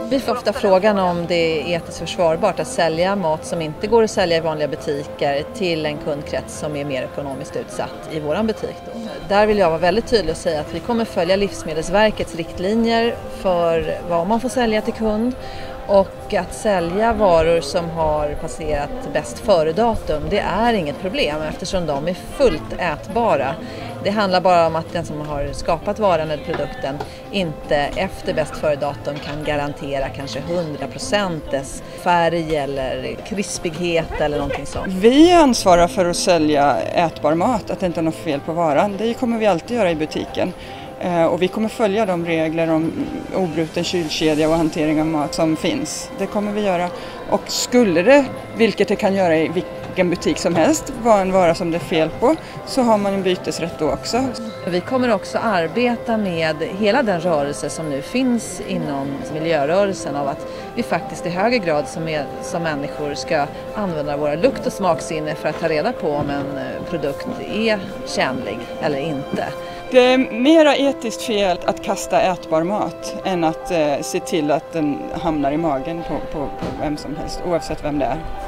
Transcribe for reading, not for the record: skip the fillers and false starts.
Vi får ofta frågan om det är etiskt försvarbart att sälja mat som inte går att sälja i vanliga butiker till en kundkrets som är mer ekonomiskt utsatt i våran butik då. Där vill jag vara väldigt tydlig och säga att vi kommer följa Livsmedelsverkets riktlinjer för vad man får sälja till kund. Och att sälja varor som har passerat bäst före-datum, det är inget problem eftersom de är fullt ätbara. Det handlar bara om att den som har skapat varan eller produkten inte efter bäst före-datum kan garantera kanske 100% dess färg eller krispighet eller någonting sånt. Vi ansvarar för att sälja ätbar mat, att det inte är något fel på varan. Det kommer vi alltid göra i butiken. Och vi kommer följa de regler om obruten kylkedja och hantering av mat som finns. Det kommer vi göra. Och skulle det, vilket det kan göra i vilken butik som helst, vara en vara som det är fel på, så har man en bytesrätt då också. Vi kommer också arbeta med hela den rörelse som nu finns inom miljörörelsen av att vi faktiskt i högre grad som människor ska använda våra lukt- och smaksinne för att ta reda på om en produkt är tjänlig eller inte. Det är mera etiskt fel att kasta ätbar mat än att se till att den hamnar i magen på vem som helst, oavsett vem det är.